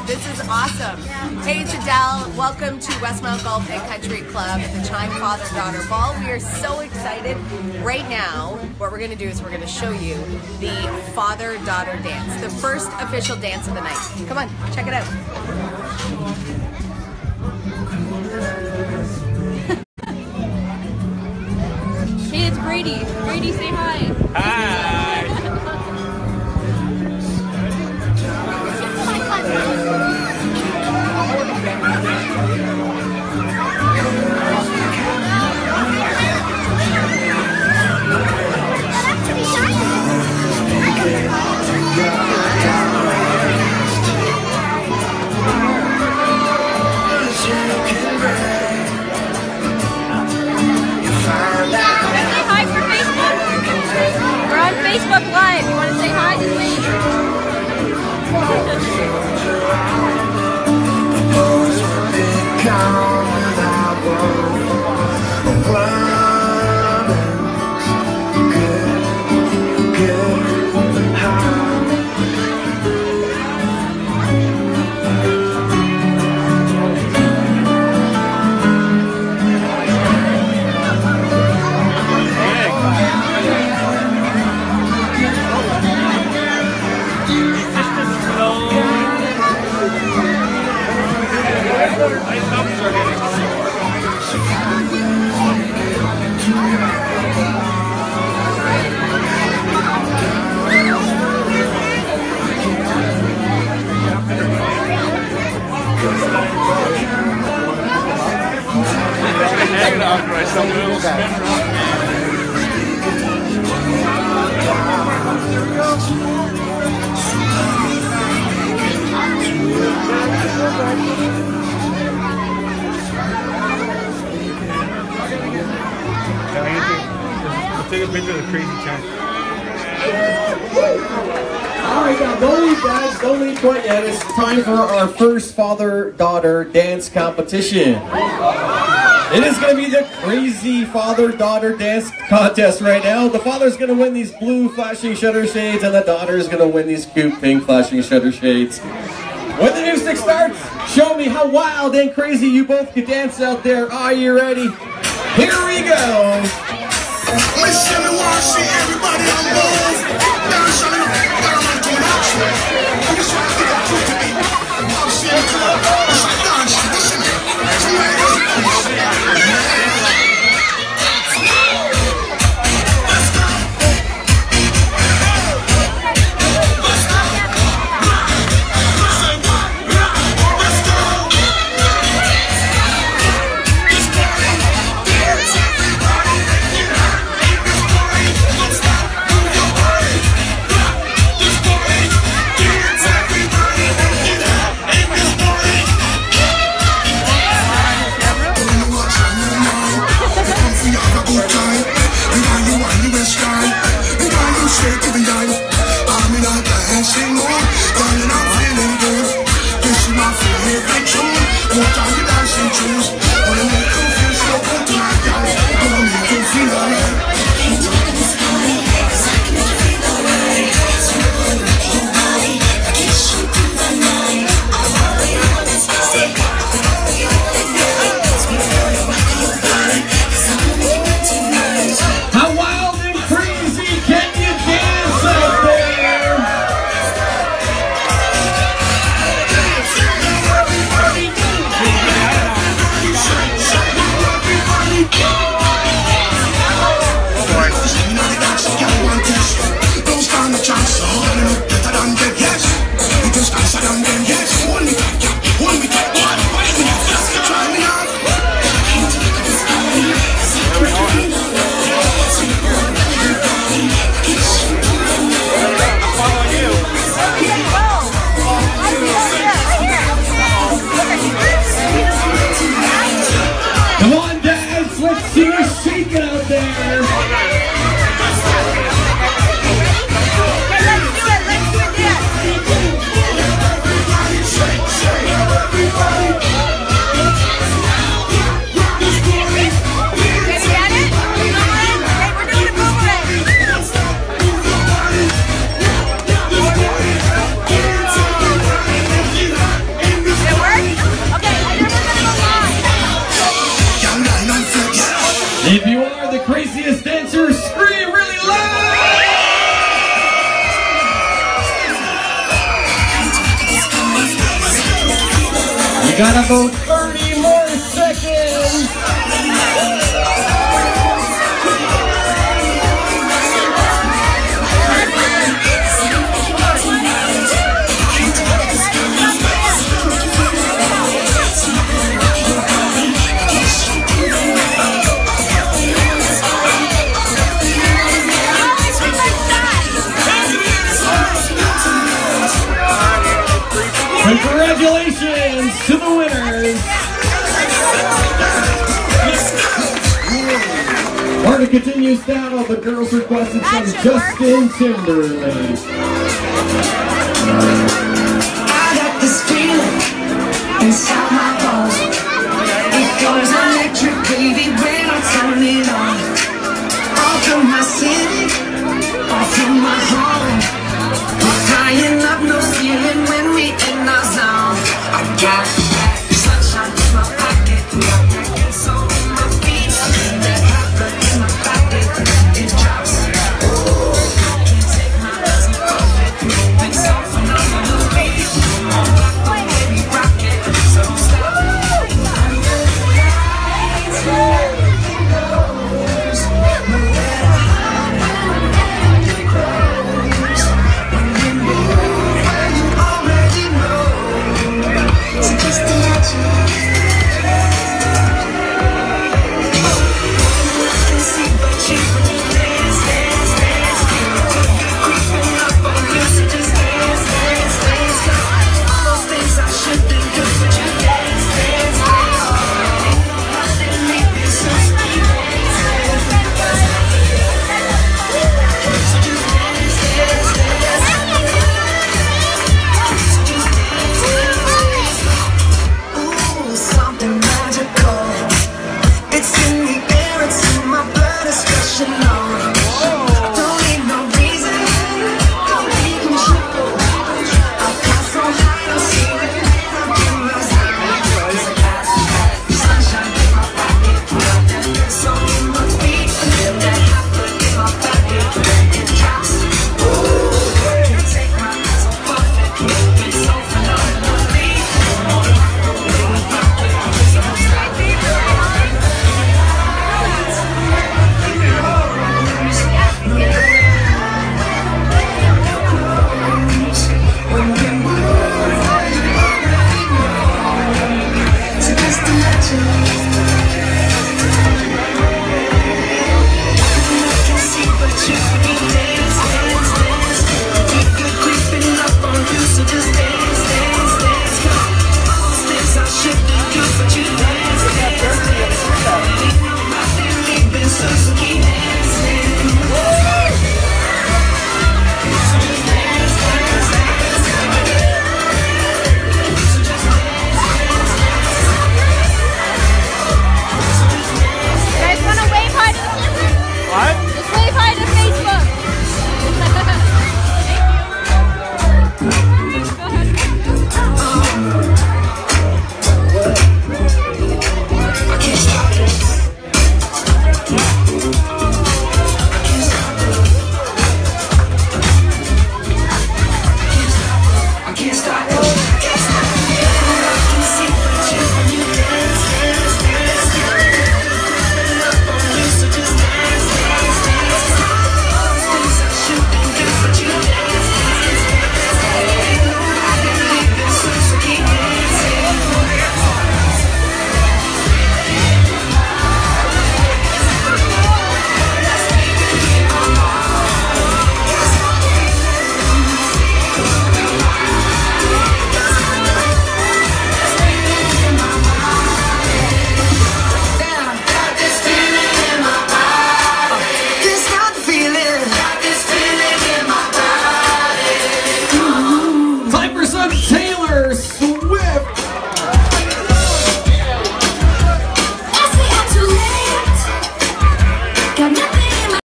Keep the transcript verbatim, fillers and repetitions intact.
This is awesome. Hey, it's Adele. Welcome to Westmount Golf and Country Club at the Chime Father-Daughter Ball. We are so excited. Right now, what we're going to do is we're going to show you the father-daughter dance, the first official dance of the night. Come on, check it out. Hey, it's Brady. Brady, say hi. Hi. Facebook Live. You want to say hi to me? Take a picture of the crazy tent. Alright, now don't leave, guys. Don't leave quite yet. It's time for our first father-daughter dance competition. It is going to be the crazy father-daughter dance contest right now. The father's going to win these blue flashing shutter shades, and the daughter is going to win these cute pink flashing shutter shades. When the music starts, show me how wild and crazy you both can dance out there. Are you ready? Here we go. Miss Jimmy wanna see everybody on move. Now show me what I'm gonna do next. I'm just trying to get that truth to me. I'm seeing the club. It's like dance. Listen to You got about thirty more seconds. Congratulations to the winners! Party continues now. The girls requested some Justin Timberlake.